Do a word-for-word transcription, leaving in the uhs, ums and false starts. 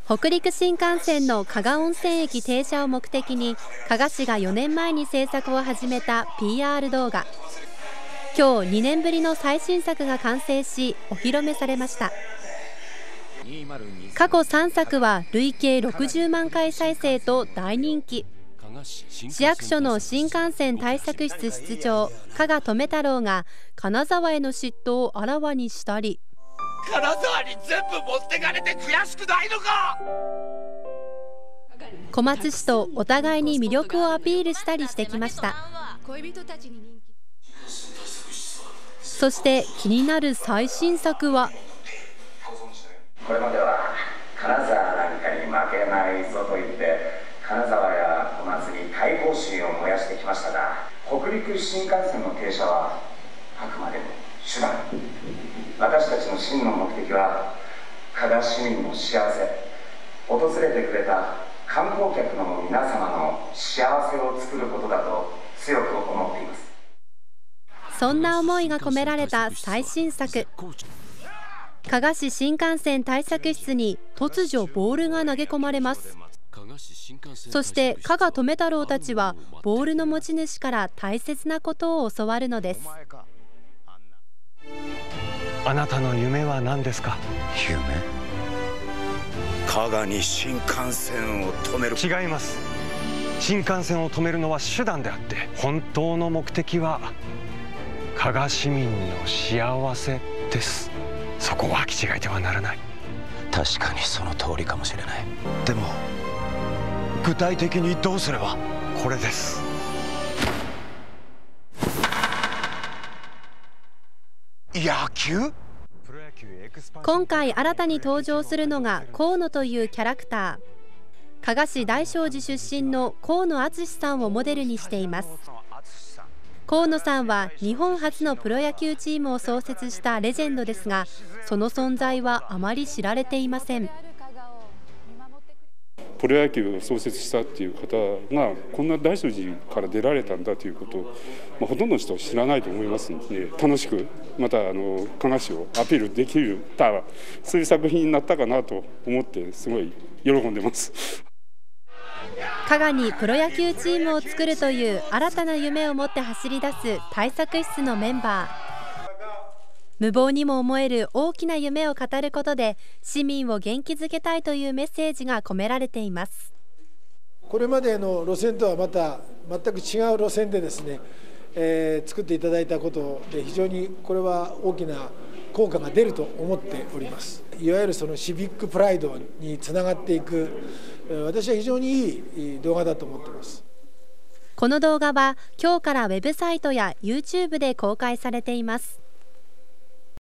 北陸新幹線の加賀温泉駅停車を目的に加賀市がよねんまえに制作を始めた ピーアール 動画。今日にねんぶりの最新作が完成しお披露目されました。過去さんさくは累計ろくじゅうまんかい再生と大人気。市役所の新幹線対策室室長加賀留太郎が金沢への嫉妬をあらわにしたり、 金沢に全部持ってかれて悔しくないのか。 小松市とお互いに魅力をアピールしたりしてきました。そして気になる最新作は、 これまでは金沢なんかに負けないぞと言って金沢や小松に対抗心を燃やしてきましたが、北陸新幹線の停車はあくまでも手段。私たちの真の目的は加賀市民の幸せ、訪れてくれた観光客の皆様の幸せを作ることだと強く思っています。 そんな思いが込められた最新作。加賀市新幹線対策室に突如ボールが投げ込まれます。そして加賀留太郎たちはボールの持ち主から大切なことを教わるのです。 あなたの夢は何ですか？ 夢？加賀に新幹線を止める。 違います。新幹線を止めるのは手段であって、本当の目的は加賀市民の幸せです。そこを履き違えてはならない。 確かにその通りかもしれない。でも具体的にどうすれば？ これです。 野球？ 今回新たに登場するのが河野というキャラクター。加賀市大正寺出身の河野敦さんをモデルにしています。河野さんは日本初のプロ野球チームを創設したレジェンドですが、その存在はあまり知られていません。 プロ野球を創設したっていう方がこんな大正寺から出られたんだということを、まあ、ほとんどの人は知らないと思いますので、楽しくまたあの加賀市をアピールできるたそういう作品になったかなと思ってすごい喜んでます。 加賀にプロ野球チームを作るという新たな夢を持って走り出す対策室のメンバー。無謀にも思える大きな夢を語ることで市民を元気づけたいというメッセージが込められています。 これまでの路線とはまた全く違う路線でですね、えー、作っていただいたことで非常にこれは大きな効果が出ると思っております。いわゆるそのシビックプライドにつながっていく、私は非常にいい動画だと思っています。 この動画は今日からウェブサイトや ユーチューブ で公開されています。